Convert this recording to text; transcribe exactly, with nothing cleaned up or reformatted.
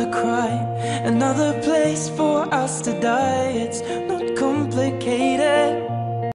cry, another place for us to die. It's not complicated.